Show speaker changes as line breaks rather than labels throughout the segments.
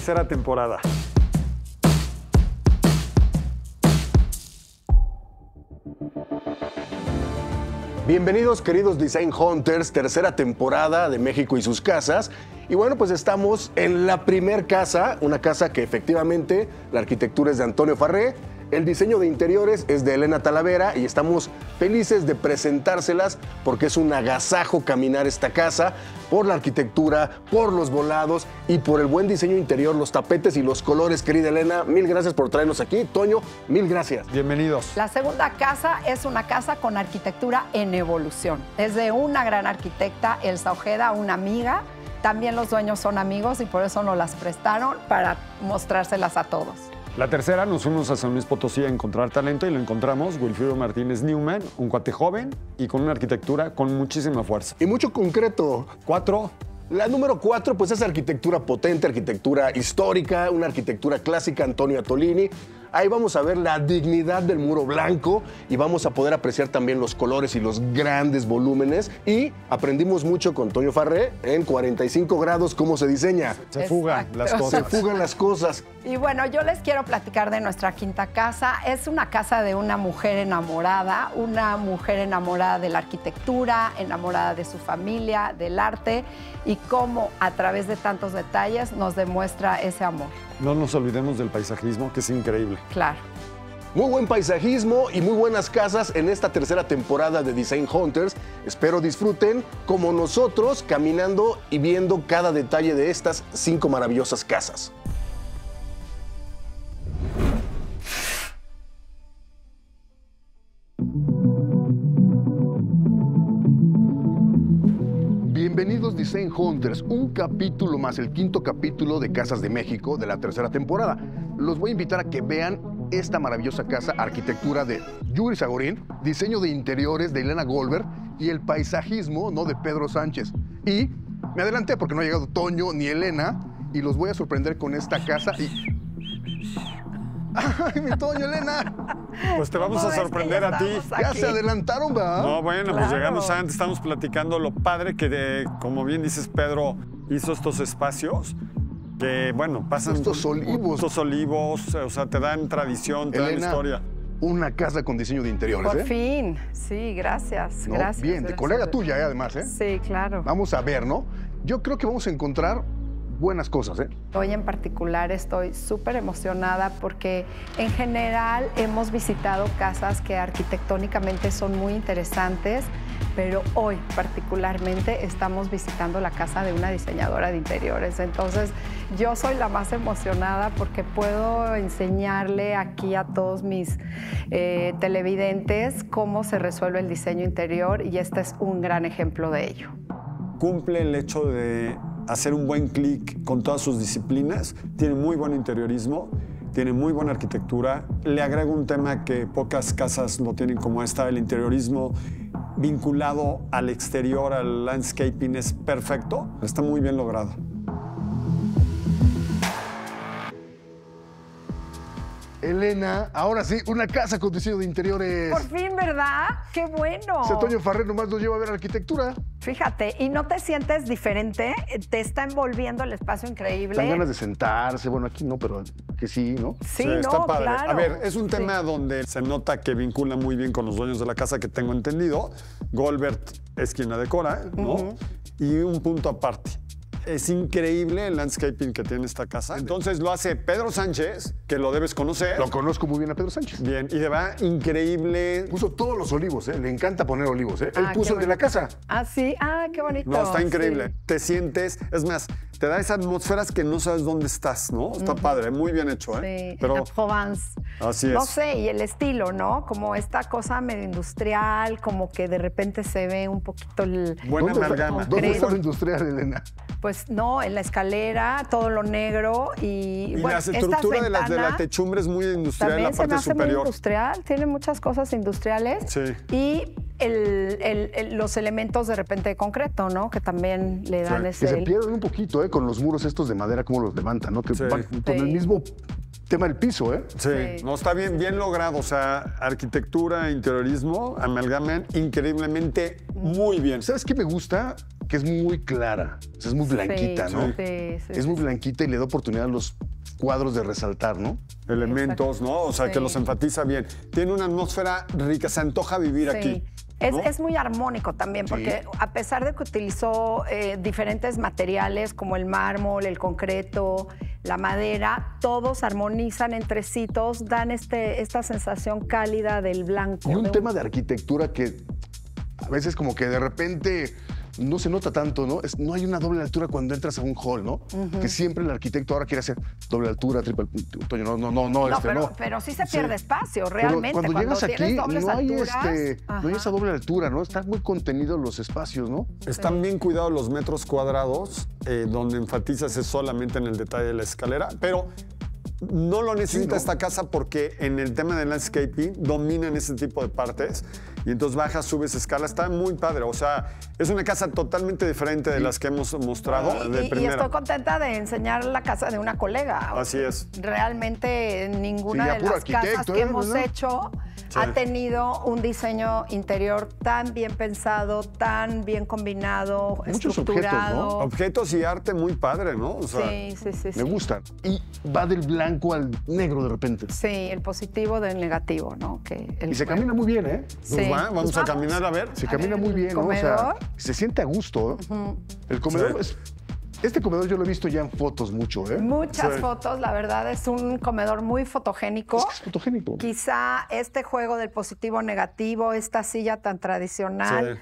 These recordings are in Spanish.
tercera temporada.
Bienvenidos, queridos Design Hunters, tercera temporada de México y sus casas. Y bueno, pues estamos en la primer casa, una casa que efectivamente la arquitectura es de Antonio Farré, el diseño de interiores es de Elena Talavera y estamos felices de presentárselas porque es un agasajo caminar esta casa por la arquitectura, por los volados y por el buen diseño interior, los tapetes y los colores. Querida Elena, mil gracias por traernos aquí. Toño, mil gracias.
Bienvenidos.
La segunda casa es una casa con arquitectura en evolución. Es de una gran arquitecta, Elsa Ojeda, una amiga. También los dueños son amigos y por eso nos las prestaron para mostrárselas a todos.
La tercera, nos fuimos a San Luis Potosí a encontrar talento y lo encontramos, Wilfrido Martínez Newman, un cuate joven y con una arquitectura con muchísima fuerza.
Y mucho concreto.
4.
La número 4, pues es arquitectura potente, arquitectura histórica, una arquitectura clásica, Antonio Atolini. Ahí vamos a ver la dignidad del muro blanco y vamos a poder apreciar también los colores y los grandes volúmenes. Y aprendimos mucho con Toño Farré en 45 grados cómo se diseña.
Se fugan
Exacto.
las cosas.
Se fugan las cosas.
Y bueno, yo les quiero platicar de nuestra quinta casa. Es una casa de una mujer enamorada de la arquitectura, enamorada de su familia, del arte y cómo a través de tantos detalles nos demuestra ese amor.
No nos olvidemos del paisajismo, que es increíble.
Claro.
Muy buen paisajismo y muy buenas casas en esta tercera temporada de Design Hunters. Espero disfruten como nosotros caminando y viendo cada detalle de estas 5 maravillosas casas. Bienvenidos Design Hunters, un capítulo más, el 5º capítulo de Casas de México de la tercera temporada. Los voy a invitar a que vean esta maravillosa casa, arquitectura de Yuri Sagorín, diseño de interiores de Elena Goldberg y el paisajismo, ¿no?, de Pedro Sánchez. Y me adelanté porque no ha llegado Toño ni Elena y los voy a sorprender con esta casa y... ¡Ay, mi Toño, Elena!
Pues te vamos a sorprender a ti.
Ya se adelantaron, ¿verdad?
No, bueno,
Claro.
pues llegamos antes, estamos platicando lo padre que, como bien dices, Pedro hizo estos espacios que, bueno, pasan...
Estos olivos.
Estos olivos, o sea, te dan tradición, te dan
Elena,
historia.
una casa con diseño de interiores,
Por fin. Sí, gracias.
¿No?
Gracias.
Bien, de
gracias.
colega tuya, además, ¿eh?
Sí, claro.
Vamos a ver, ¿no? Yo creo que vamos a encontrar buenas cosas, ¿eh?
Hoy en particular estoy súper emocionada porque en general hemos visitado casas que arquitectónicamente son muy interesantes, pero hoy particularmente estamos visitando la casa de una diseñadora de interiores. Entonces yo soy la más emocionada porque puedo enseñarle aquí a todos mis televidentes cómo se resuelve el diseño interior y este es un gran ejemplo de ello.
Cumple el hecho de hacer un buen clic con todas sus disciplinas, tiene muy buen interiorismo, tiene muy buena arquitectura, le agrego un tema que pocas casas lo tienen como esta, el interiorismo vinculado al exterior, al landscaping, es perfecto, está muy bien logrado.
Elena, ahora sí, una casa con diseño de interiores.
Por fin, ¿verdad? ¡Qué bueno!
O sea, Toño Farré nomás nos lleva a ver arquitectura.
Fíjate, ¿y no te sientes diferente? ¿Te está envolviendo el espacio increíble?
Dan ganas de sentarse, bueno, aquí no, pero que sí, ¿no?
Sí,
está
no,
padre.
claro.
A ver, es un
Sí.
tema donde se nota que vincula muy bien con los dueños de la casa, que tengo entendido. Goldberg es quien la decora, ¿no? Y un punto aparte. Es increíble el landscaping que tiene esta casa. Entonces lo hace Pedro Sánchez, que lo debes conocer.
Lo conozco muy bien a Pedro Sánchez.
Bien, y de verdad, increíble.
Puso todos los olivos, ¿eh? Le encanta poner olivos, ¿eh? Él
Ah,
puso
qué
el de la
bonito.
casa.
Ah, sí. Ah, qué bonito.
No, está increíble.
Sí.
Te sientes, es más, te da esas atmósferas que no sabes dónde estás, ¿no? Está padre, muy bien hecho, ¿eh?
Sí,
Pero
en Provence.
así
No
es.
sé, y el estilo, ¿no? Como esta cosa medio industrial, como que de repente se ve un poquito el...
Buena
¿Dónde
amalgama.
está, ¿Dónde está lo
Concreto.
industrial, Elena?
Pues no, en la escalera, todo lo negro y...
Y
bueno,
la estructura
estas
de la
ventanas
techumbre es muy industrial en la
también se me
parte
hace muy
superior.
industrial, tiene muchas cosas industriales.
Sí.
Y los elementos de repente de concreto, ¿no? Que también le dan
Sí.
Que se
ese...
pierden un poquito, ¿eh? Con los muros estos de madera, cómo los levantan, ¿no? Que
Sí.
van con
Sí.
el mismo tema del piso, ¿eh?
Sí,
Sí.
no, está bien, bien logrado. O sea, arquitectura, interiorismo, amalgaman increíblemente muy bien.
¿Sabes qué me gusta? que es muy clara, o sea, es muy blanquita,
Sí,
¿no?
sí, sí,
Es muy
sí.
blanquita y le da oportunidad a los cuadros de resaltar, ¿no?
Elementos, ¿no? O sea, que
Sí.
los enfatiza bien. Tiene una atmósfera rica, se antoja vivir
Sí.
aquí. ¿no?
Es muy armónico también, porque a pesar de que utilizó diferentes materiales como el mármol, el concreto, la madera, todos armonizan entre sí, todos dan esta sensación cálida del blanco.
Y un tema de arquitectura que a veces como que de repente no se nota tanto, ¿no? No hay una doble altura cuando entras a un hall, ¿no? Que siempre el arquitecto ahora quiere hacer doble altura, triple... Toño, no,
No,
no.
pero sí se pierde espacio,
Pero
realmente.
cuando llegas aquí
tienes dobles
no hay,
alturas,
no hay esa doble altura, ¿no? Están muy contenidos los espacios, ¿no?
Están bien cuidados los metros cuadrados, donde enfatizas es solamente en el detalle de la escalera, pero no lo necesita
Sí, ¿no?
esta casa porque en el tema del landscaping dominan ese tipo de partes y entonces bajas, subes escalas, está muy padre. O sea, es una casa totalmente diferente de las que hemos mostrado de
y
primera.
estoy contenta de enseñar la casa de una colega.
Así es.
Realmente ninguna
Sí, ya
de
puro
las casas
arquitecto,
que
¿eh?
hemos
¿Verdad?
hecho
Sí.
ha tenido un diseño interior tan bien pensado, tan bien combinado,
Muchos
estructurado.
Objetos y arte muy padre, ¿no? O sea,
Sí, sí, sí.
Me
sí.
gustan. Y va del blanco al negro de repente.
Sí, el positivo del negativo, ¿no? Que el
Y se
juego.
camina muy bien, ¿eh?
pues
Sí.
vamos
Pues
a caminar a ver.
Se
A
camina
ver,
muy
el
bien, ¿no? O sea,
comedor.
se siente a gusto. El comedor
Sí.
Este comedor yo lo he visto ya en fotos mucho, ¿eh?
Muchas
Sí.
fotos, la verdad es un comedor muy fotogénico.
Es que es fotogénico.
Quizá este juego del positivo-negativo, esta silla tan tradicional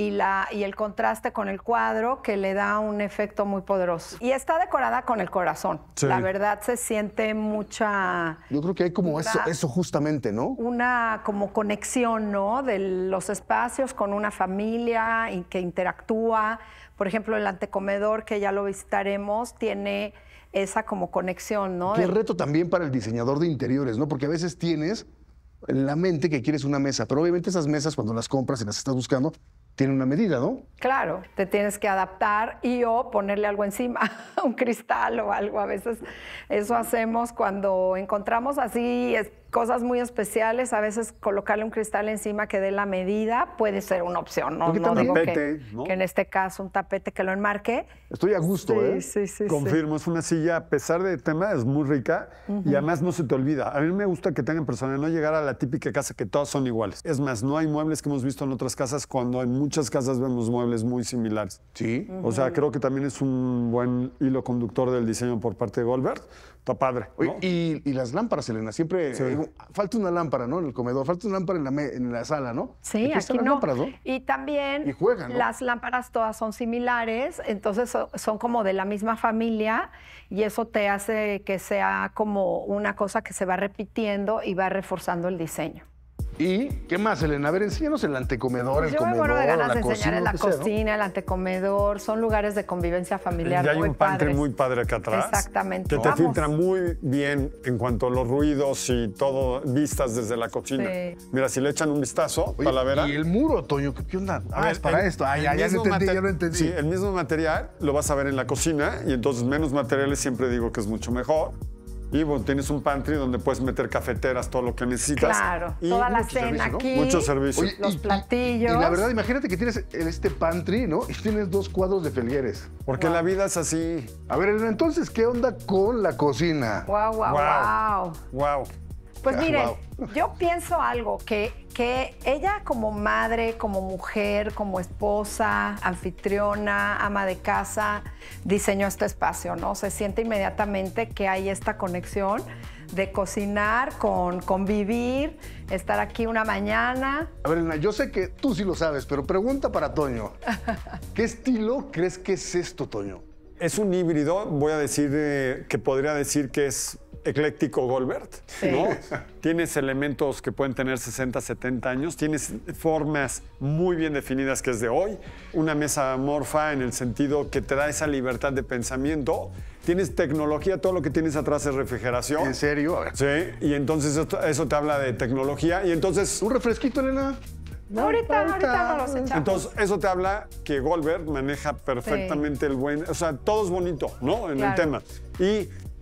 y el contraste con el cuadro que le da un efecto muy poderoso. Y está decorada con el corazón.
Sí.
La verdad se siente mucha...
Yo creo que hay como eso justamente, ¿no?
Una como conexión, ¿no? De los espacios con una familia y que interactúa. Por ejemplo, el antecomedor, que ya lo visitaremos, tiene esa como conexión, ¿no?
Qué reto también para el diseñador de interiores, ¿no? Porque a veces tienes en la mente que quieres una mesa, pero obviamente esas mesas cuando las compras y las estás buscando, tienen una medida, ¿no?
Claro, te tienes que adaptar y o ponerle algo encima, un cristal o algo. A veces eso hacemos cuando encontramos así cosas muy especiales. A veces colocarle un cristal encima que dé la medida puede ser una opción. No,
Un
no digo
tapete, ¿no?
que en este caso un tapete que lo enmarque.
Estoy a gusto,
Sí,
¿eh?
sí, sí.
Confirmo, es una silla, a pesar de tema, es muy rica y además no se te olvida. A mí me gusta que tengan personalidad, no llegar a la típica casa que todas son iguales. Es más, no hay muebles que hemos visto en otras casas cuando en muchas casas vemos muebles muy similares.
Sí.
O sea, creo que también es un buen hilo conductor del diseño por parte de Goldberg. Está padre, ¿no?
Oye, y las lámparas, Elena, siempre falta una lámpara, ¿no? En el comedor, falta una lámpara en la sala, ¿no?
Sí,
están
aquí
las
no.
lámparas, ¿no?
Y también
Y juegan, ¿no?
las lámparas todas son similares, entonces son como de la misma familia y eso te hace que sea como una cosa que se va repitiendo y va reforzando el diseño.
¿Y qué más, Elena? A ver, enséñanos el antecomedor, el
Yo me
comedor,
muero de ganas
la
de enseñar
cocina,
en la
lo que sea, ¿no?
cocina, el antecomedor, son lugares de convivencia familiar
Y hay
muy
un pantry
padres.
muy padre acá atrás.
Exactamente.
Que te
Vamos.
filtra muy bien en cuanto a los ruidos y todo, vistas desde la cocina.
Sí.
Mira, si le echan un vistazo,
Oye,
Talavera.
y el muro, Toño, ¿qué onda?
A ver,
es para esto. Ah,
el
ya
mismo
lo entendí,
mate-
ya lo entendí.
Sí, el mismo material lo vas a ver en la cocina y entonces menos materiales siempre digo que es mucho mejor. Y bueno, tienes un pantry donde puedes meter cafeteras, todo lo que necesitas.
Claro,
Y
toda la
mucho
cena
servicio, ¿no?
aquí.
Mucho servicio.
Oye,
los platillos.
Y la verdad, imagínate que tienes este pantry, ¿no? Y tienes 2 cuadros de Felgueres.
Porque la vida es así.
A ver, Elena, entonces, ¿qué onda con la cocina?
Wow, wow,
Wow.
wow.
Wow.
Pues
Ah,
miren,
wow.
yo pienso algo, que ella como madre, como mujer, como esposa, anfitriona, ama de casa, diseñó este espacio, ¿no? Se siente inmediatamente que hay esta conexión de cocinar con convivir, estar aquí una mañana.
A ver, Elena, yo sé que tú sí lo sabes, pero pregunta para Toño. ¿Qué estilo crees que es esto, Toño?
Es un híbrido, voy a decir que podría decir que es ecléctico Goldberg, ¿no? Tienes elementos que pueden tener 60, 70 años, tienes formas muy bien definidas que es de hoy, una mesa amorfa en el sentido que te da esa libertad de pensamiento, tienes tecnología, todo lo que tienes atrás es refrigeración.
¿En serio? A ver.
Sí, y entonces eso te habla de tecnología y entonces...
¿Un refresquito, Elena?
Ahorita no los echamos.
Entonces, eso te habla que Goldberg maneja perfectamente el buen... O sea, todo es bonito, ¿no? En
Claro.
el tema. Y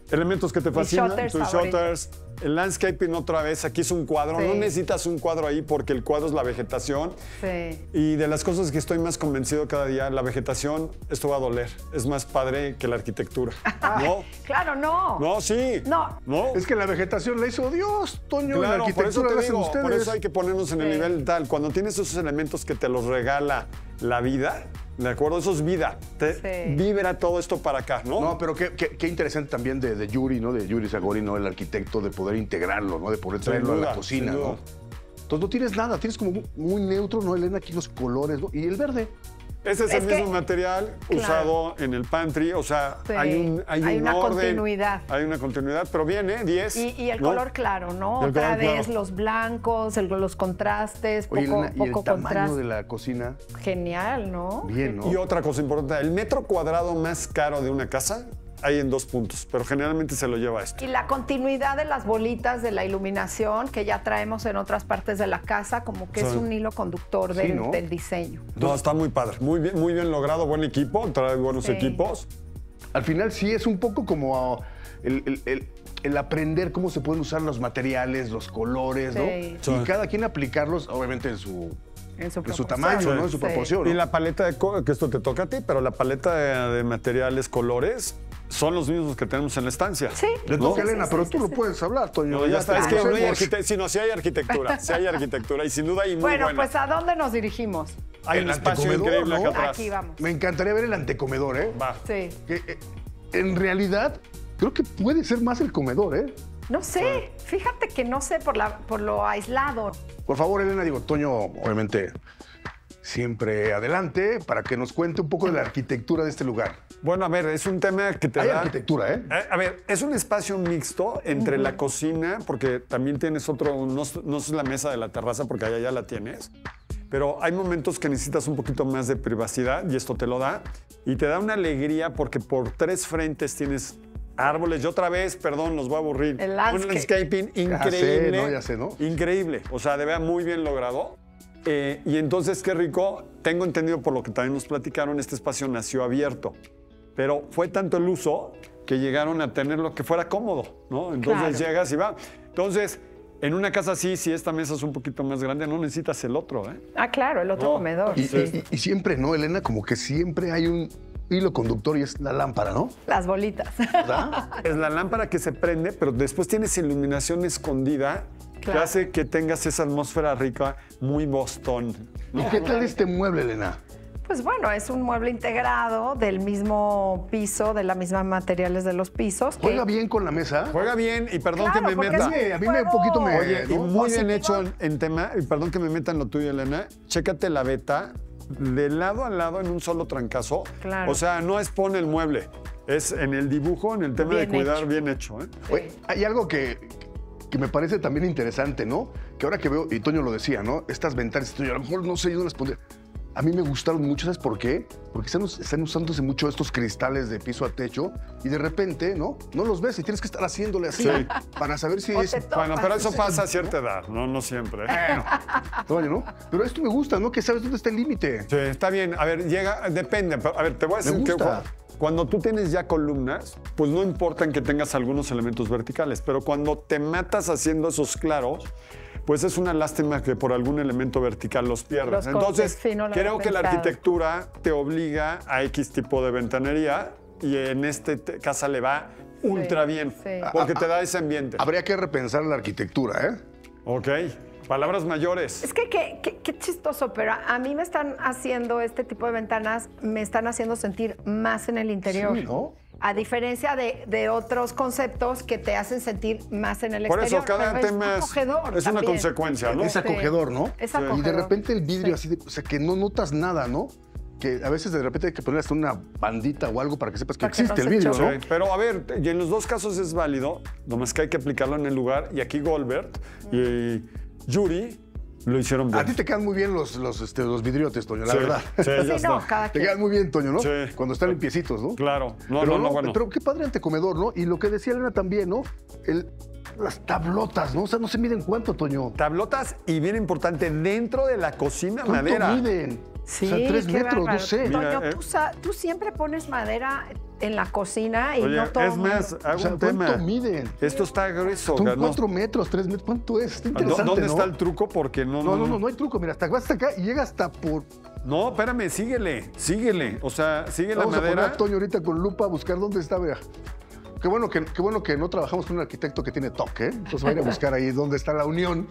Elementos que te fascinan,
shutters
tus
favoritos.
shutters, el landscaping otra vez, aquí es un cuadro,
Sí.
no necesitas un cuadro ahí porque el cuadro es la vegetación.
Sí.
Y de las cosas que estoy más convencido cada día, la vegetación, esto va a doler, es más padre que la arquitectura. ¿No?
Claro, no.
No, sí.
No.
¿No?
Es que la vegetación la hizo Dios, Toño, la
Claro, por eso
arquitectura
te
la hacen
digo,
ustedes.
por eso hay que ponernos en el
Sí.
nivel tal. Cuando tienes esos elementos que te los regala la vida, ¿de acuerdo? Eso es vida.
Sí.
Vibra todo esto para acá, ¿no?
No, pero qué interesante también de Yuri, ¿no? De Yuri Zagori, ¿no? El arquitecto, de poder integrarlo, ¿no? De poder
Sin
traerlo a
duda,
la cocina,
sin duda.
¿no? Entonces no tienes nada, tienes como muy neutro, ¿no, Elena? Aquí los colores, ¿no? Y el verde.
Ese es el
Es que-
mismo material
claro.
usado en el pantry, o sea,
Sí.
hay un
Hay una
orden,
continuidad.
Hay una continuidad, pero viene 10.
Y el
¿no?
color claro, ¿no?
El
Otra
color claro.
vez los blancos, los contrastes,
Oye,
poco,
Elena, y el
poco
tamaño
contraste.
de la cocina,
Genial, ¿no?
bien, ¿no?
Y otra cosa importante, el metro cuadrado más caro de una casa hay en 2 puntos, pero generalmente se lo lleva esto.
Y la continuidad de las bolitas de la iluminación que ya traemos en otras partes de la casa, como que
Sí.
es un hilo conductor
Sí, ¿no?
del diseño.
No, está muy padre, muy bien logrado, buen equipo, trae buenos
Sí.
equipos.
Al final sí es un poco como el aprender cómo se pueden usar los materiales, los colores, ¿no?
Sí.
Sí.
Y cada quien aplicarlos, obviamente, en su
proporción.
tamaño, ¿no? En su
Sí.
proporción,
Y
¿no?
la paleta que esto te toca a ti, pero la paleta de materiales, colores, son los mismos que tenemos en la estancia.
Sí.
Le
¿no?
toca a Elena,
sí,
pero
sí,
tú
sí,
lo
sí.
puedes hablar, Toño.
No, ya está, es que
te
no hay
conocemos.
sí hay arquitectura, sí hay arquitectura y sin duda hay muy
Bueno,
buena.
pues ¿a dónde nos dirigimos?
Hay un
el
espacio
antecomedor,
increíble
¿no?
acá atrás.
Aquí vamos.
Me encantaría ver el antecomedor, ¿eh?
Va.
Sí.
Que, en realidad, creo que puede ser más el comedor, ¿eh?
No sé, fíjate que no sé por lo aislado.
Por favor, Elena, digo, Toño, obviamente, siempre adelante para que nos cuente un poco de la arquitectura de este lugar.
Bueno, a ver, es un tema que te
Hay
da...
arquitectura, ¿eh?
A ver, es un espacio mixto entre la cocina, porque también tienes otro, no es la mesa de la terraza, porque allá ya la tienes, pero hay momentos que necesitas un poquito más de privacidad y esto te lo da. Y te da una alegría porque por 3 frentes tienes árboles. Y otra vez, perdón, los voy a aburrir.
El
Un
landscape.
landscaping increíble.
¿no? Ya sé, ¿no?
Increíble. O sea, de verdad muy bien logrado. Y entonces, qué rico. Tengo entendido por lo que también nos platicaron, este espacio nació abierto. Pero fue tanto el uso que llegaron a tenerlo que fuera cómodo, ¿no? Entonces
Claro.
llegas y va. Entonces, en una casa así, si esta mesa es un poquito más grande, no necesitas el otro, ¿eh?
Ah, claro, el otro
No.
comedor.
Y,
Sí.
y siempre, ¿no, Elena? Como que siempre hay un hilo conductor y es la lámpara, ¿no?
Las bolitas.
¿Verdad?
Es la lámpara que se prende, pero después tienes iluminación escondida que
Claro.
hace que tengas esa atmósfera rica, muy Boston.
¿Y qué tal este mueble, Elena?
Pues bueno, es un mueble integrado del mismo piso, de la misma materiales de los pisos. que-
¿Juega bien con la mesa?
Juega bien y perdón
Claro,
que me
porque
meta.
es
A mí me un poquito me...
Oye, y
¿no?
muy bien
Positivo.
hecho en tema, y perdón que me meta en lo tuyo, Elena, chécate la beta de lado a lado en un solo trancazo.
Claro.
O sea, no es pone el mueble, es en el dibujo, en el tema
Bien
de cuidar
hecho.
bien hecho. ¿eh?
Oye, hay algo que me parece también interesante, ¿no? Que ahora que veo, y Toño lo decía, ¿no? Estas ventanas, Toño, a lo mejor no sé, yo no las pondría. A mí me gustaron mucho, ¿sabes por qué? Porque están usándose mucho estos cristales de piso a techo y de repente, ¿no? No los ves y tienes que estar haciéndole así
Sí.
para saber si
O
es...
te topas.
Bueno, pero eso pasa a cierta edad, no siempre. ¿eh?
Toño, ¿no? Pero esto me gusta, ¿no? Que sabes dónde está el límite.
Sí, está bien. A ver, depende. Pero, a ver, te voy a decir que
gusta.
cuando tú tienes ya columnas, pues no importa en que tengas algunos elementos verticales, pero cuando te matas haciendo esos claros, pues es una lástima que por algún elemento vertical los pierdas.
Los cortes,
Entonces,
sí, no lo
creo
había
que la
pensado.
arquitectura te obliga a X tipo de ventanería y en este casa le va ultra bien,
sí.
porque te da ese ambiente.
Habría que repensar la arquitectura, ¿eh?
Ok, palabras mayores.
Es que qué chistoso, pero a mí me están haciendo este tipo de ventanas, me están haciendo sentir más en el interior.
Sí, ¿no?
A diferencia de otros conceptos que te hacen sentir más en el
Por
exterior.
eso cada
pero
tema
es acogedor
es una
también.
consecuencia, ¿no?
Es acogedor, ¿no?
Es
Y de
acogedor.
repente el vidrio
Sí.
así, o sea, que no notas nada, ¿no? Que a veces de repente hay que ponerle hasta una bandita o algo para que sepas que
Para que no
existe el
se
vidrio,
choque.
¿no?
Sí, pero a ver, y en los dos casos es válido, nomás que hay que aplicarlo en el lugar. Y aquí Goldberg y Yuri lo hicieron bien.
A ti te quedan muy bien los vidriotes, Toño, la
Sí,
verdad.
sí,
Sí,
ya
no,
está.
cada
Te
quien.
quedan muy bien, Toño, ¿no?
Sí.
Cuando están limpiecitos, ¿no?
Claro, no,
Pero,
bueno.
pero qué padre antecomedor, ¿no? Y lo que decía Elena también, ¿no? Las tablotas, ¿no? O sea, no se miden cuánto, Toño.
Tablotas y bien importante, dentro de la cocina
¿Cuánto
madera.
miden?
Sí,
O sea, 3
qué
metros, no
bárbaro.
sé.
Toño,
Mira,
tú siempre pones madera en la cocina y
Oye,
no todo.
es más, hago
O sea,
un tema.
¿cuánto miden?
Esto está grueso.
Son
¿no?
4 metros, 3 metros. ¿Cuánto es? Está interesante,
¿Dónde
¿no?
está el truco? Porque
No hay truco. Mira, vas hasta acá y llega hasta por...
No, espérame, síguele. O sea, sigue
Vamos
la
a poner
madera.
a Toño ahorita con lupa a buscar dónde está, vea. Qué bueno que no trabajamos con un arquitecto que tiene toque, ¿eh? Entonces va a ir a buscar ahí dónde está la unión.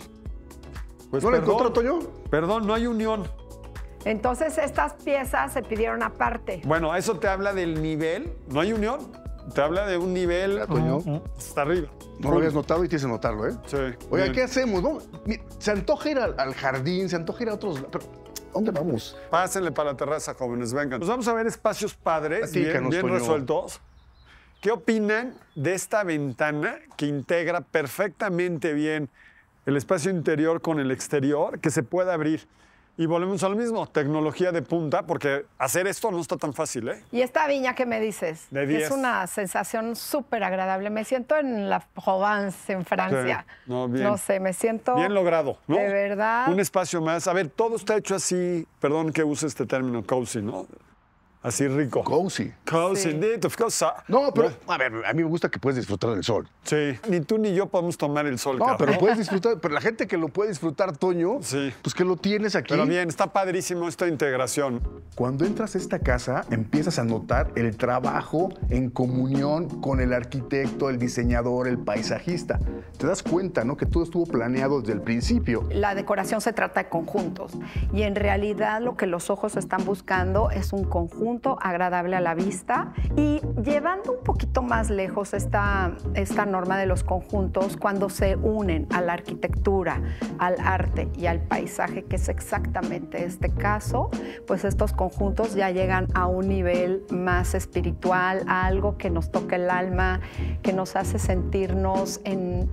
Pues
¿No la
perdón,
encontró, Toño?
Perdón, no hay unión.
Entonces estas piezas se pidieron aparte.
Bueno, eso te habla del nivel. No hay unión. Te habla de un nivel
Toño.
hasta arriba.
No lo habías notado y tienes que notarlo, ¿eh?
Sí.
Oye,
bien.
¿qué hacemos? No? Mira, se antoja ir al jardín, se antoja ir a otros... Pero, ¿dónde vamos?
Pásenle para la terraza, jóvenes, vengan. Nos vamos a ver espacios padres,
Platícanos,
bien
Toño.
resueltos. ¿Qué opinan de esta ventana que integra perfectamente bien el espacio interior con el exterior, que se puede abrir? Y volvemos a lo mismo, tecnología de punta, porque hacer esto no está tan fácil, ¿eh?
Y esta viña que me dices,
De
que
10.
es una sensación súper agradable. Me siento en la Provence, en Francia.
Sí. No, bien.
No sé, me siento...
Bien logrado, ¿no?
De verdad.
Un espacio más. A ver, todo está hecho así, perdón que use este término, cozy, ¿no? Así rico.
Cozy.
Cozy,
Sí.
indeed, of course.
No, pero, a ver, a mí me gusta que puedes disfrutar del sol.
Sí, ni tú ni yo podemos tomar el sol,
No,
cabrón.
pero puedes disfrutar, pero la gente que lo puede disfrutar, Toño,
Sí.
pues que lo tienes aquí.
Pero bien, está padrísimo esta integración.
Cuando entras a esta casa, empiezas a notar el trabajo en comunión con el arquitecto, el diseñador, el paisajista. Te das cuenta, ¿no? Que todo estuvo planeado desde el principio.
La decoración se trata de conjuntos y en realidad lo que los ojos están buscando es un conjunto agradable a la vista y llevando un poquito más lejos esta norma de los conjuntos cuando se unen a la arquitectura, al arte y al paisaje, que es exactamente este caso, pues estos conjuntos ya llegan a un nivel más espiritual, a algo que nos toca el alma, que nos hace sentirnos en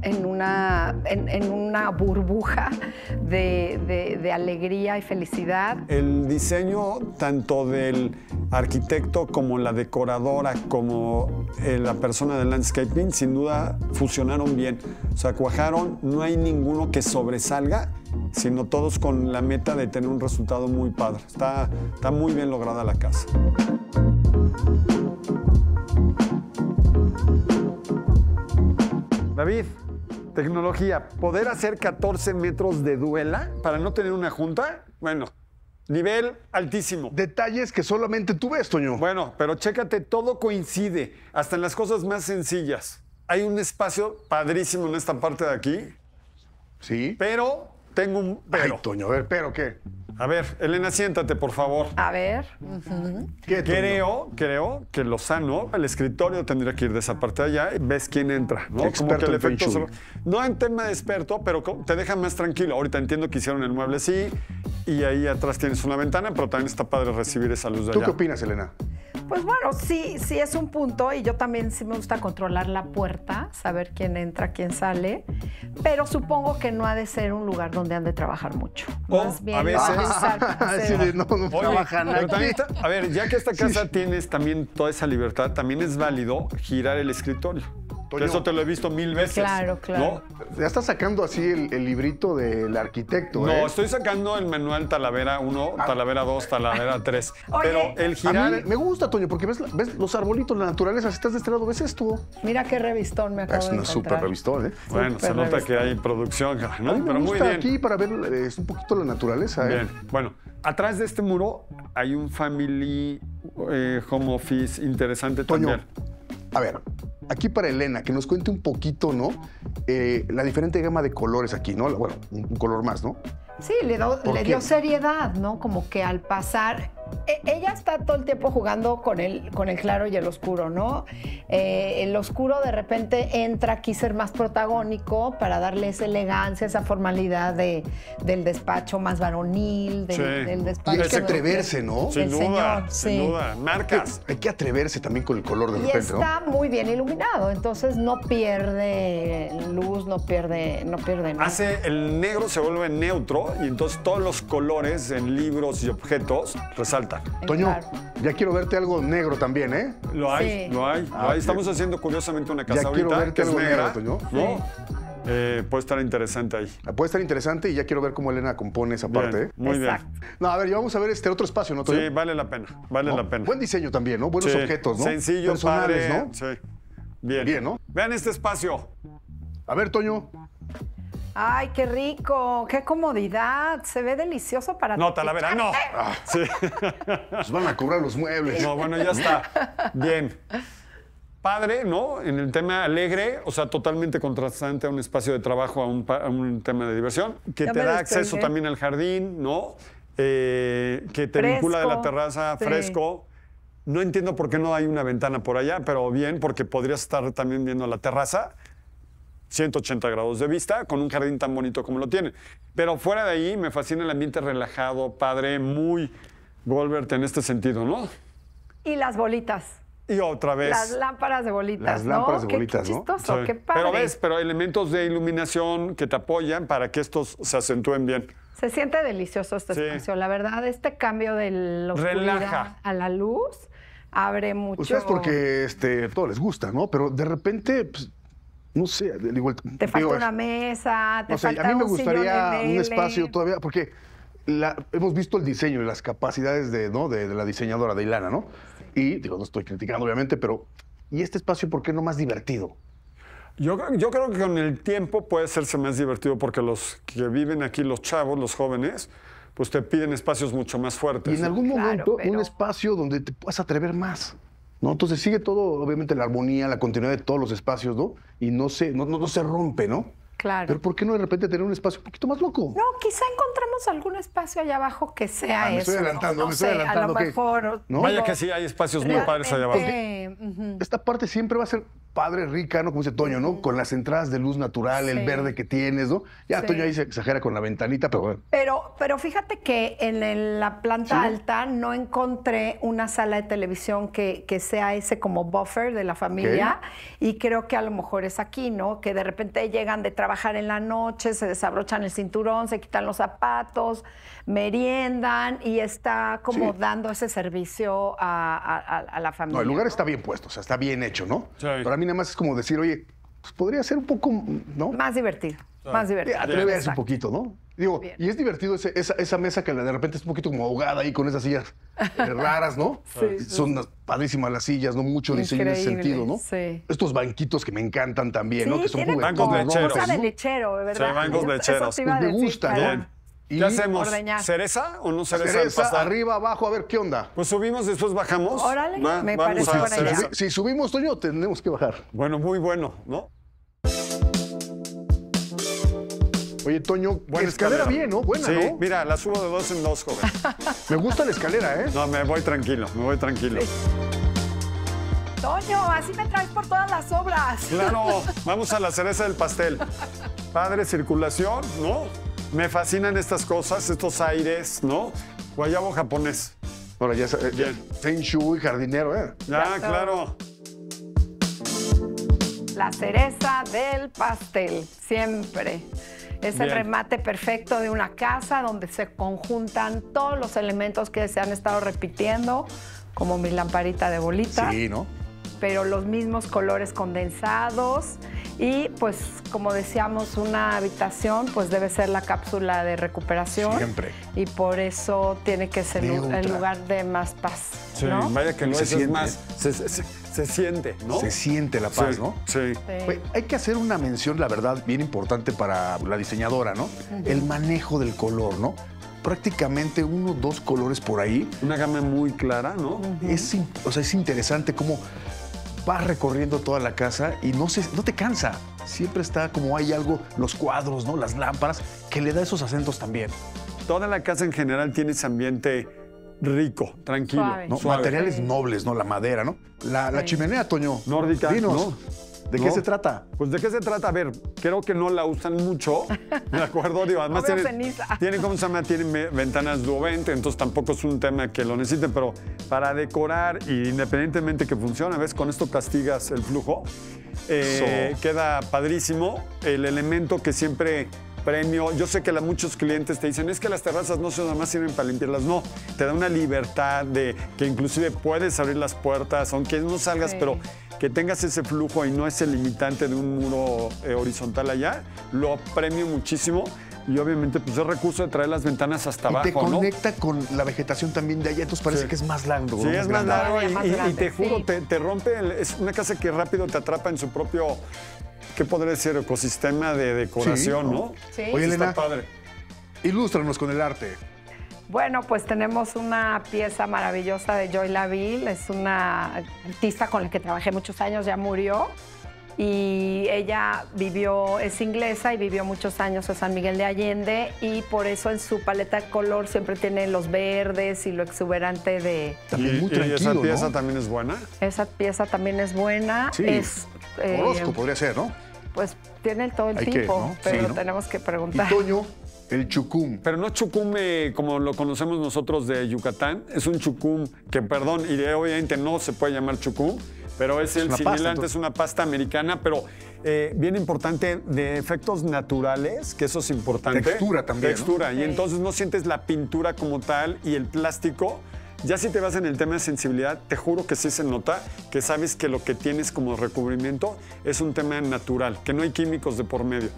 una burbuja de alegría y felicidad.
El diseño tanto del arquitecto como la decoradora, como la persona del landscaping, sin duda fusionaron bien. O sea, cuajaron, no hay ninguno que sobresalga, sino todos con la meta de tener un resultado muy padre. Está muy bien lograda la casa. David, tecnología, poder hacer 14 metros de duela para no tener una junta, bueno, nivel altísimo.
Detalles que solamente tú ves, Toño.
Bueno, pero chécate, todo coincide, hasta en las cosas más sencillas. Hay un espacio padrísimo en esta parte de aquí,
Sí.
pero tengo un pero.
Ay, Toño, a ver, ¿pero qué?
A ver, Elena, siéntate, por favor.
A ver,
¿Qué, Toño?
Creo que Lozano, el escritorio tendría que ir de esa parte de allá y ves quién entra, ¿no?
Experto en Feng Shui.
No en tema de experto, pero te deja más tranquilo. Ahorita entiendo que hicieron el mueble así y ahí atrás tienes una ventana, pero también está padre recibir esa luz de
¿Tú
allá.
qué opinas, Elena?
pues bueno, sí es un punto y yo también sí me gusta controlar la puerta, saber quién entra, quién sale, pero supongo que no ha de ser un lugar donde han de trabajar mucho.
O,
Más bien
a veces-
lo pensar que
Así
sea-
de, no trabajan
pero
aquí.
también a ver, ya que esta casa tienes también toda esa libertad, también es válido girar el escritorio.
Toño.
Eso te lo he visto 1000 veces.
Claro, claro.
Ya estás sacando así el librito del arquitecto,
No,
¿eh?
estoy sacando el manual Talavera 1, Talavera 2, Talavera 3.
Oye,
pero el
A
girar...
mí me gusta, Toño, porque ves los arbolitos, la naturaleza. Si estás de este lado, ves esto.
Mira qué revistón me acabo
Es
de
una
encontrar.
súper revistón, ¿eh?
Bueno,
Súper
se nota
revistón.
que hay producción, ¿no?
A mí me
Pero muy
gusta
bien.
aquí para ver un poquito la naturaleza, ¿eh?
Bien. Bueno, atrás de este muro hay un family home office interesante
Toño,
también.
a ver, aquí para Elena, que nos cuente un poquito, ¿no? La diferente gama de colores aquí, ¿no? Bueno, un color más, ¿no?
Sí, le
qué?
dio seriedad, ¿no? Como que al pasar... Ella está todo el tiempo jugando con el claro y el oscuro, ¿no? El oscuro de repente entra aquí a ser más protagónico para darle esa elegancia, esa formalidad del despacho más varonil,
Sí.
del
Y
despacho...
hay que atreverse, ¿no?
Sin
el
duda,
señor,
sin
sí.
duda. Marcas.
Hay que atreverse también con el color de
Y
repente, ¿no?
está muy bien iluminado, entonces no pierde luz, no pierde nada.
El negro se vuelve neutro y entonces todos los colores en libros y objetos resaltan.
Toño,
Claro.
ya quiero verte algo negro también, ¿eh?
Lo hay,
Sí.
lo hay, lo hay. Estamos haciendo curiosamente una casa
Ya quiero
ahorita
verte
que es
algo
negra,
negro, Toño.
¿no? puede estar interesante ahí.
Puede estar interesante y ya quiero ver cómo Elena compone esa parte.
Bien, muy
Exacto.
bien.
No, a ver, ya vamos a ver otro espacio, ¿no, Toño?
Sí, vale la pena, vale la pena.
Buen diseño también, ¿no? Buenos
Sí,
objetos, ¿no?
Sencillo,
personales,
padre,
¿no?
Sí. Bien.
Bien, ¿no?
Vean este espacio.
A ver, Toño.
Ay, qué rico, qué comodidad. Se ve delicioso para
No, Talavera, no. Sí.
Nos van a cobrar los muebles.
No, bueno, ya está. Bien. Padre, ¿no? En el tema alegre, o sea, totalmente contrastante a un espacio de trabajo, a un tema de diversión, que
Ya
te
me
da
despegué.
acceso también al jardín, ¿no? Que te
Fresco,
vincula de la terraza,
sí.
fresco. No entiendo por qué no hay una ventana por allá, pero bien, porque podrías estar también viendo la terraza, 180 grados de vista, con un jardín tan bonito como lo tiene. Pero fuera de ahí, me fascina el ambiente relajado, padre, muy Goldberg en este sentido, ¿no?
Y las bolitas.
Y otra vez.
Las lámparas de bolitas,
Las lámparas de
Qué
bolitas, ¿no?
chistoso,
Sí.
qué padre.
Pero elementos de iluminación que te apoyan para que estos se acentúen bien.
Se siente delicioso este
Sí.
espacio. La verdad, este cambio de la oscuridad
Relaja.
a la luz abre mucho.
Ustedes porque todo les gusta, ¿no? Pero de repente, pues, no sé, igual.
Te falta una mesa, te
No sé,
falta
a mí me
un sillón
gustaría
de
un
mele.
espacio todavía, porque hemos visto el diseño y las capacidades de la diseñadora de Ilana, ¿no? Y, digo, no estoy criticando, obviamente, pero ¿y este espacio por qué no más divertido?
Yo creo que con el tiempo puede hacerse más divertido porque los que viven aquí, los chavos, los jóvenes, pues te piden espacios mucho más fuertes.
Y en algún
Claro,
momento
pero-
un espacio donde te puedas atrever más, ¿no? Entonces sigue todo, obviamente, la armonía, la continuidad de todos los espacios, ¿no? Y no se rompe, ¿no?
Claro.
Pero ¿por qué no de repente tener un espacio un poquito más loco?
No, quizá encontramos algún espacio allá abajo que sea
me
eso.
estoy adelantando,
no
me estoy
sé,
adelantando,
A lo
¿qué?
mejor.
¿No?
Vaya que sí, hay espacios muy padres allá abajo.
Ujú.
Esta parte siempre va a ser padre, rica, ¿no? Como dice Toño, ¿no? Con las entradas de luz natural, el
Sí.
verde que tienes, ¿no? Ya
Sí.
Toño ahí se exagera con la ventanita, pero bueno.
Pero fíjate que en la planta
¿Sí?
alta no encontré una sala de televisión que sea ese como buffer de la familia y creo que a lo mejor es aquí, ¿no? Que de repente llegan de trabajar en la noche, se desabrochan el cinturón, se quitan los zapatos, meriendan y está como
Sí.
dando ese servicio a la familia.
No, el lugar está bien puesto, o sea, está bien hecho, ¿no?
Sí.
Pero a mí nada más es como decir, oye, pues podría ser un poco, ¿no?
Más divertido, más divertido.
Atreverse un
Exacto.
poquito, ¿no? Digo,
Bien.
y es divertido esa mesa que de repente es un poquito como ahogada ahí con esas sillas raras, ¿no?
Sí, sí,
Son padrísimas las sillas, ¿no? Mucho diseño en ese
Increíble,
sentido, ¿no?
sí.
Estos banquitos que me encantan también, ¿no?
Sí,
Que son
tienen
bancos
como
lecheros,
cosa de
¿no?
lechero, ¿verdad?
Sí, bancos
Eso
lecheros.
te iba a
Pues me
decir,
gusta,
claro.
¿no?
¿Qué
Y
hacemos?
ordeñar.
¿Cereza o no cereza? al
cereza,
pasar?
arriba, abajo, a ver, ¿qué onda?
Pues subimos, después bajamos.
Órale, me
vamos
parece
a
buena idea.
cereza.
Si subimos, Toño, tenemos que bajar.
Bueno, muy bueno, ¿no?
Oye, Toño,
Buena
escalera bien, ¿no? Buena,
sí,
¿no?
mira, la subo de 2 en 2, joven.
Me gusta la escalera, ¿eh?
No, me voy tranquilo, me voy tranquilo.
Toño, así me traes por todas las obras.
Claro, vamos a la cereza del pastel. Padre, circulación, ¿no? Me fascinan estas cosas, estos aires, ¿no? Guayabo japonés.
Ahora ya
Bien.
Feng Shui, jardinero, ¿eh?
Ya,
Ya,
claro.
La cereza del pastel, siempre. Es el
Bien.
remate perfecto de una casa donde se conjuntan todos los elementos que se han estado repitiendo, como mi lamparita de bolita,
Sí, ¿no?
pero los mismos colores condensados. Y pues, como decíamos, una habitación pues debe ser la cápsula de recuperación.
Siempre.
Y por eso tiene que ser
Neutra.
el lugar de más paz,
Sí,
¿no?
vaya que no
Se
es
siente.
más. Se siente, ¿no?
Se siente la paz,
Sí,
¿no?
Sí.
Sí.
Oye, hay que hacer una mención, la verdad, bien importante para la diseñadora, ¿no? El manejo del color, ¿no? Prácticamente 1 o 2 colores por ahí.
Una gama muy clara, ¿no?
Es interesante cómo vas recorriendo toda la casa y no te cansa. Siempre está como hay algo, los cuadros, ¿no? Las lámparas, que le da esos acentos también.
Toda la casa en general tiene ese ambiente rico, tranquilo.
Suave.
¿No?
suave.
Materiales nobles, ¿no? La madera, ¿no? La chimenea, Toño.
Nórdica,
Dinos,
¿no?
¿de qué
¿No?
se trata?
Pues, ¿de qué se trata? A ver, creo que no la usan mucho, ¿de acuerdo? Digo, además
No veo
tiene,
ceniza.
¿cómo se llama? Tienen ventanas duovente, entonces tampoco es un tema que lo necesiten, pero para decorar, y independientemente que funcione, ¿ves? Con esto castigas el flujo. Queda padrísimo. El elemento que siempre premio. Yo sé que muchos clientes te dicen, es que las terrazas no nada más sirven para limpiarlas. No, te da una libertad de que inclusive puedes abrir las puertas, aunque no salgas, pero que tengas ese flujo y no ese limitante de un muro horizontal allá, lo premio muchísimo. Y obviamente, pues es recurso de traer las ventanas hasta abajo,
te conecta con la vegetación también de allá, entonces parece que es más largo.
Sí, es más largo y te juro,
sí.
te rompe, es una casa que rápido te atrapa en su propio, ¿qué podría decir? Ecosistema de decoración,
Sí,
¿no?
Sí.
Oye, Elena,
Está padre.
ilústranos con el arte.
Bueno, pues tenemos una pieza maravillosa de Joy Laville, es una artista con la que trabajé muchos años, ya murió. Y ella es inglesa y vivió muchos años en San Miguel de Allende y por eso en su paleta de color siempre tiene los verdes y lo exuberante de...
También muy tranquilo,
esa pieza
¿no?
también es buena.
Esa pieza también es buena.
Sí,
Es,
Orozco podría ser, ¿no?
pues tiene todo el
Hay que,
tiempo,
¿no?
pero
Sí, ¿no?
tenemos que
Y
preguntar.
Toño, el chucum.
Pero no chucum como lo conocemos nosotros de Yucatán. Es un chucum que, perdón, y obviamente no se puede llamar chucum, pero es el
una pasta,
similante,
entonces.
es una pasta americana, pero bien importante de efectos naturales, que eso es importante.
Textura también, ¿no?
Textura, y
Sí.
entonces no sientes la pintura como tal y el plástico. Ya si te vas en el tema de sensibilidad, te juro que sí se nota, que sabes que lo que tienes como recubrimiento es un tema natural, que no hay químicos de por medio.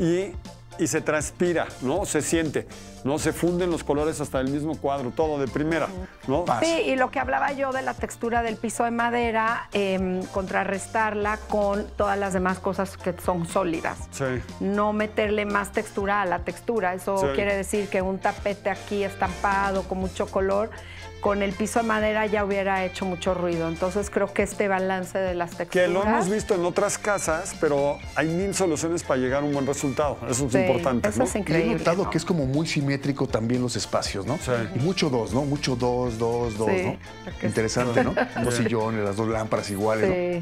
Y se transpira, ¿no? Se siente, ¿no? Se funden los colores hasta el mismo cuadro, todo de primera, ¿no?
Sí, y lo que hablaba yo de la textura del piso de madera, contrarrestarla con todas las demás cosas que son sólidas.
Sí.
No meterle más textura a la textura. Eso
Sí.
quiere decir que un tapete aquí estampado con mucho color, con el piso de madera ya hubiera hecho mucho ruido. Entonces creo que este balance de las texturas...
Que lo hemos visto en otras casas, pero hay 1000 soluciones para llegar a un buen resultado. Eso es
Sí,
importante,
eso
¿no?
es
Y
increíble.
he notado
¿no?
que es como muy simétrico también los espacios, ¿no?
Sí.
Y mucho dos, ¿no? Mucho dos,
Sí,
¿no?
creo que
Interesante, ¿no? Dos sillones, las dos lámparas iguales, ¿no?
Sí.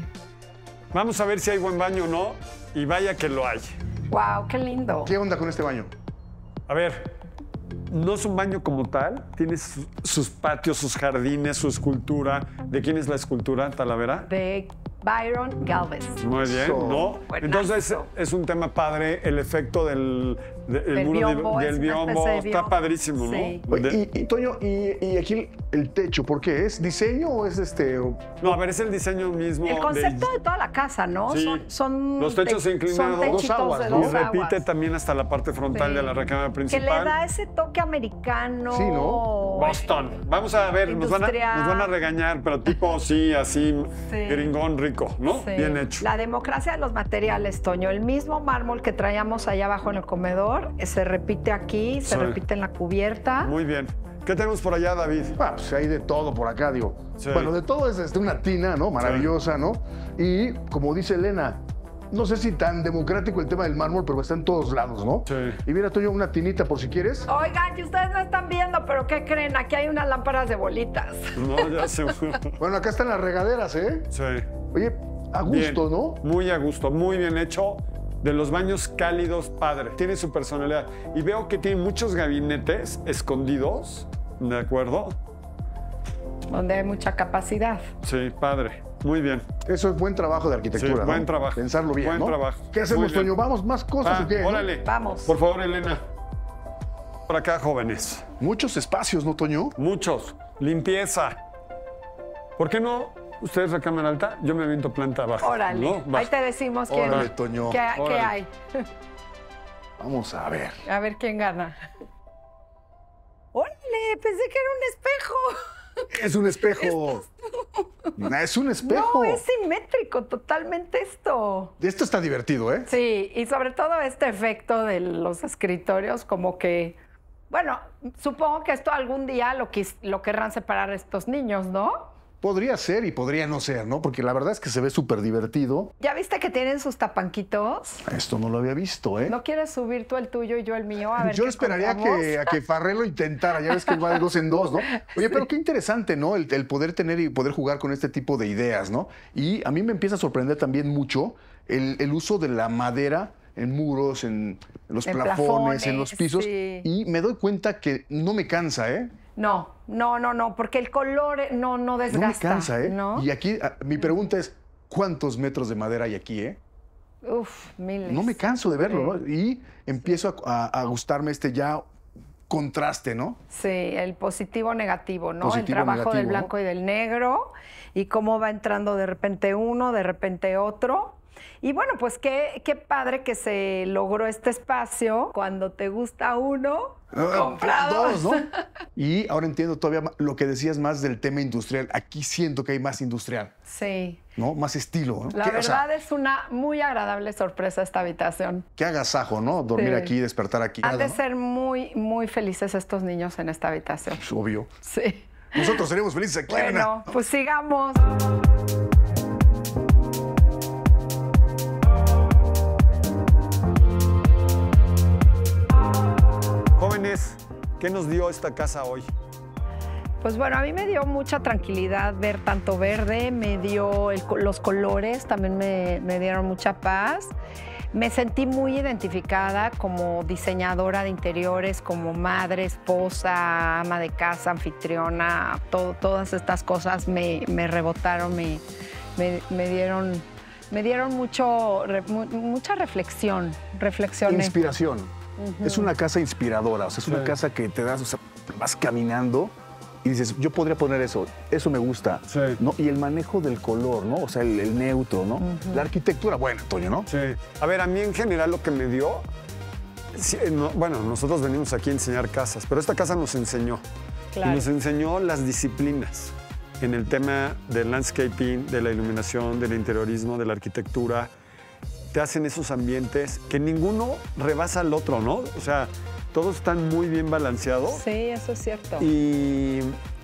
Vamos a ver si hay buen baño o no, y vaya que lo hay.
Wow, qué lindo.
¿Qué onda con este baño?
A ver, no es un baño como tal, tiene sus patios, sus jardines, su escultura. ¿De quién es la escultura, Talavera?
De Byron Galvez.
Muy bien,
Eso.
¿no?
Buenazo.
Entonces es un tema padre, el efecto del
Del
muro
biombo,
del
es una
biombo,
especie de
está
biombo.
padrísimo, ¿no?
Sí.
Oye, y Toño, y aquí el techo, ¿por qué? ¿Es diseño o es
No, a ver, es el diseño mismo.
El concepto de toda la casa, ¿no?
Sí.
Son
Los techos inclinados.
Son
Dos
techitos
aguas,
de
¿no?
Y
dos
repite
aguas.
también hasta la parte frontal
Sí.
de la recámara
Que
principal.
le da ese toque americano.
Sí, ¿no?
Boston. Vamos a ver, nos van a regañar, pero tipo sí, así,
Sí.
gringón rico, ¿no?
Sí.
Bien hecho.
La democracia de los materiales, Toño. El mismo mármol que traíamos allá abajo en el comedor se repite aquí, se
Sí.
repite en la cubierta.
Muy bien. ¿Qué tenemos por allá, David?
Ah, pues hay de todo por acá, digo.
Sí.
Bueno, de todo es una tina, ¿no? Maravillosa, ¿no? Y como dice Elena, no sé si tan democrático el tema del mármol, pero está en todos lados, ¿no?
Sí.
Y mira, Toño, una tinita por si quieres.
Oigan, que ustedes no están viendo, pero ¿qué creen? Aquí hay unas lámparas de bolitas.
No, ya se
Bueno, acá están las regaderas, ¿eh?
Sí.
Oye, a gusto,
Bien.
¿no?
Muy a gusto, muy bien hecho. De los baños cálidos, padre. Tiene su personalidad. Y veo que tiene muchos gabinetes escondidos, ¿de acuerdo?
Donde hay mucha capacidad.
Sí, padre. Muy bien.
Eso es buen trabajo de arquitectura,
Sí,
¿no?
buen trabajo.
Pensarlo bien,
Buen
¿no?
trabajo.
¿Qué hacemos,
Muy bien.
Toño? ¿Vamos más cosas o qué? no?
Órale.
Vamos.
Por favor, Elena. Por acá, jóvenes.
Muchos espacios, ¿no, Toño?
Muchos. Limpieza. ¿Por qué no ustedes recámara alta? Yo me aviento planta abajo.
Órale.
¿no? Va.
Ahí te decimos quién.
Órale, Toño.
¿Qué
Órale.
hay?
Vamos a ver.
A ver quién gana. Órale, pensé que era un espejo.
Es un espejo. Es un espejo.
No, es simétrico totalmente esto.
Esto está divertido, ¿eh?
Sí, y sobre todo este efecto de los escritorios, como que, bueno, supongo que esto algún día lo querrán separar estos niños, ¿no?
Podría ser y podría no ser, ¿no? Porque la verdad es que se ve súper divertido.
¿Ya viste que tienen sus tapanquitos?
Esto no lo había visto, ¿eh?
¿No quieres subir tú el tuyo y yo el mío? A ver
Yo
qué
esperaría
encontramos.
a que Farré lo intentara. Ya ves que va de dos en dos, ¿no? Oye, pero qué interesante, ¿no? El poder tener y poder jugar con este tipo de ideas, ¿no? Y a mí me empieza a sorprender también mucho el uso de la madera en muros, en los
En
plafones, en los
plafones,
pisos.
sí.
Y me doy cuenta que no me cansa, ¿eh?
No, porque el color no desgasta.
No me cansa, ¿eh?
¿no?
Y aquí mi pregunta es, ¿cuántos metros de madera hay aquí, eh?
Miles.
No me canso de verlo,
Sí.
¿no? Y empiezo a gustarme ya contraste, ¿no?
Sí, el positivo-negativo, ¿no?
Positivo,
el trabajo
negativo,
del
¿no?
blanco y del negro y cómo va entrando de repente uno, de repente otro. Y bueno, pues qué padre que se logró este espacio. Cuando te gusta uno, compra
Dos, ¿no? Y ahora entiendo todavía lo que decías más del tema industrial. Aquí siento que hay más industrial,
Sí.
¿no? Más estilo, ¿no?
La verdad es una muy agradable sorpresa esta habitación.
Qué agasajo, ¿no? Dormir
Sí.
aquí, despertar aquí.
Han de
¿no?
ser muy, muy felices estos niños en esta habitación.
Pues, obvio.
Sí.
Nosotros seremos felices aquí, Elena.
Bueno, pues sigamos.
Jóvenes, ¿qué nos dio esta casa hoy?
Pues bueno, a mí me dio mucha tranquilidad ver tanto verde, me dio los colores, también me dieron mucha paz. Me sentí muy identificada como diseñadora de interiores, como madre, esposa, ama de casa, anfitriona. Todas estas cosas me rebotaron, me dieron mucha reflexión. Reflexioné.
Inspiración. Es una casa inspiradora, o sea, es una casa que te das, o sea, vas caminando y dices, yo podría poner eso me gusta,
Sí.
¿no? Y el manejo del color, ¿no? O sea, el neutro, ¿no? La arquitectura, bueno, Toño, ¿no?
Sí. A ver, a mí en general lo que me dio... sí, bueno, nosotros venimos aquí a enseñar casas, pero esta casa nos enseñó.
Claro.
Y nos enseñó las disciplinas en el tema del landscaping, de la iluminación, del interiorismo, de la arquitectura. Te hacen esos ambientes que ninguno rebasa al otro, ¿no? O sea, todos están muy bien balanceados.
Sí, eso es cierto.
Y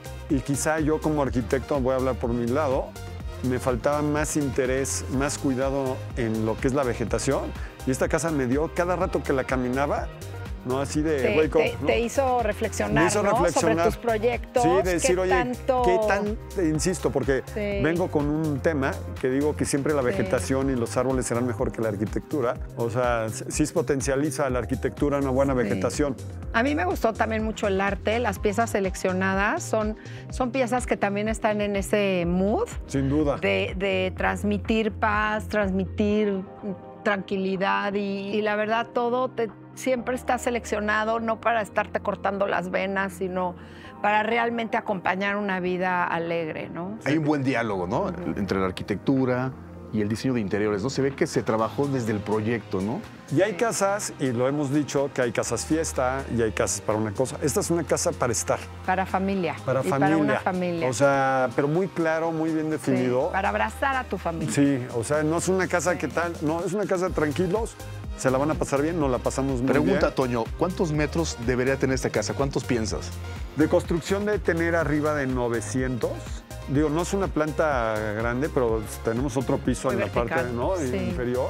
quizá yo como arquitecto, voy a hablar por mi lado, me faltaba más interés, más cuidado en lo que es la vegetación. Y esta casa me dio, cada rato que la caminaba, ¿no? Así de... güey, ¿no?
Te hizo reflexionar,
Me hizo
¿no?
reflexionar.
Sobre tus proyectos.
Sí, de decir,
¿qué
oye,
tanto...
¿qué tan...? Insisto, porque
Sí.
vengo con un tema que digo que siempre la vegetación y los árboles serán mejor que la arquitectura. O sea, sí potencializa la arquitectura una buena vegetación.
A mí me gustó también mucho el arte, las piezas seleccionadas son piezas que también están en ese mood
Sin duda.
de transmitir paz, transmitir tranquilidad y la verdad todo siempre está seleccionado no para estarte cortando las venas, sino para realmente acompañar una vida alegre, ¿no?
Hay un buen diálogo, ¿no? Entre la arquitectura y el diseño de interiores, ¿no? Se ve que se trabajó desde el proyecto, ¿no?
Y hay casas, y lo hemos dicho, que hay casas fiesta y hay casas para una cosa. Esta es una casa para estar.
Para familia.
Para
y
familia.
para una familia.
O sea, pero muy claro, muy bien
Sí,
definido.
para abrazar a tu familia.
Sí, o sea, no es una casa que tal, no, es una casa tranquilos, se la van a pasar bien, nos la pasamos muy
Pregunta,
bien.
Toño, ¿cuántos metros debería tener esta casa? ¿Cuántos piensas?
De construcción de tener arriba de 900. Digo, no es una planta grande, pero tenemos otro piso
Muy
en la
vertical,
parte, ¿no?
sí.
Inferior.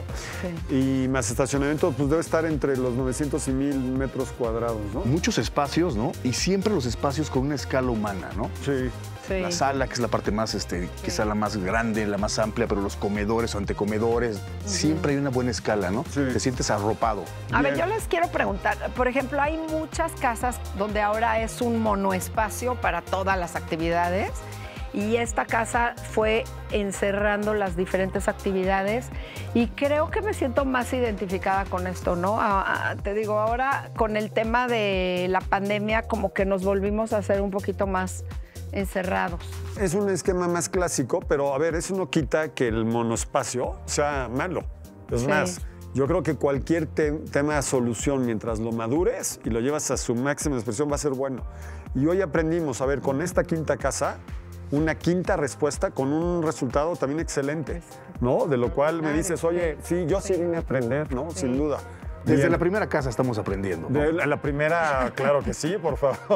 Sí.
Y más estacionamiento, pues debe estar entre los 900 y 1000 metros cuadrados, ¿no?
Muchos espacios, ¿no? Y siempre los espacios con una escala humana, ¿no?
Sí.
Sí.
La sala, que es la parte más, quizá la más grande, la más amplia, pero los comedores o antecomedores, siempre hay una buena escala, ¿no?
Sí.
Te sientes arropado.
A ver,
Bien.
yo les quiero preguntar, por ejemplo, hay muchas casas donde ahora es un monoespacio para todas las actividades y esta casa fue encerrando las diferentes actividades y creo que me siento más identificada con esto, ¿no? Te digo, ahora con el tema de la pandemia como que nos volvimos a hacer un poquito más encerrados.
Es un esquema más clásico, pero a ver, eso no quita que el monospacio sea malo. Es
Sí.
más, yo creo que cualquier tema de solución, mientras lo madures y lo llevas a su máxima expresión, va a ser bueno. Y hoy aprendimos, a ver, con esta quinta casa, una quinta respuesta con un resultado también excelente, ¿no? De lo cual me dices, oye, sí, yo sí vine a aprender, ¿no? Sin duda.
Desde
Bien.
la primera casa estamos aprendiendo, ¿no?
De la primera, claro que sí, por favor.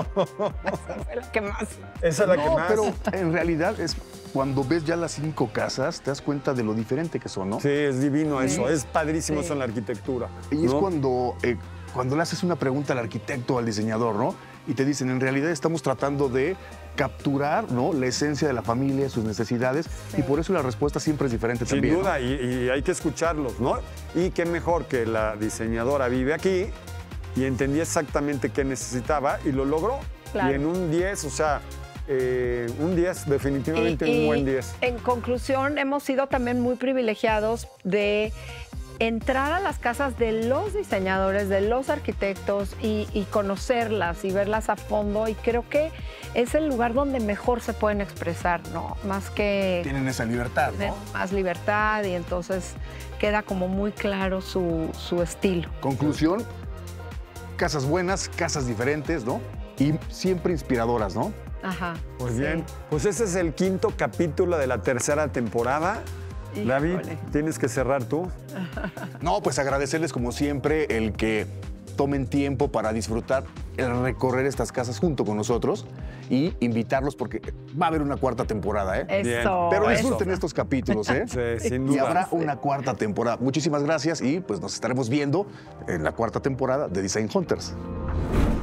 Fue la que más.
Esa es la que
No,
más.
pero en realidad es cuando ves ya las 5 casas, te das cuenta de lo diferente que son, ¿no?
Sí, es divino eso, es padrísimo
Sí.
eso en la arquitectura.
Y es
¿no?
cuando le haces una pregunta al arquitecto o al diseñador, ¿no? Y te dicen, en realidad estamos tratando de capturar, ¿no? La esencia de la familia, sus necesidades, y por eso la respuesta siempre es diferente
Sin
también.
duda,
¿no?
y hay que escucharlos, ¿no? Y qué mejor que la diseñadora vive aquí y entendía exactamente qué necesitaba y lo logró.
Claro.
Y en un 10, o sea, un 10, definitivamente un buen 10.
En conclusión, hemos sido también muy privilegiados de entrar a las casas de los diseñadores, de los arquitectos y conocerlas y verlas a fondo. Y creo que es el lugar donde mejor se pueden expresar, ¿no? Más que...
Tienen esa libertad,
tienen
¿no?
más libertad y entonces queda como muy claro su estilo.
Conclusión, casas buenas, casas diferentes, ¿no? Y siempre inspiradoras, ¿no?
Ajá.
Pues
sí.
bien, pues ese es el 5º capítulo de la 3ª temporada.
Híjole.
David, tienes que cerrar tú.
No, pues agradecerles como siempre el que tomen tiempo para disfrutar el recorrer estas casas junto con nosotros y invitarlos porque va a haber una 4ª temporada, ¿eh?
Bien.
Eso.
Pero
eso.
disfruten estos capítulos, ¿eh?
Sí, sin
Y
duda.
habrá una 4ª temporada. Muchísimas gracias y pues nos estaremos viendo en la 4ª temporada de Design Hunters.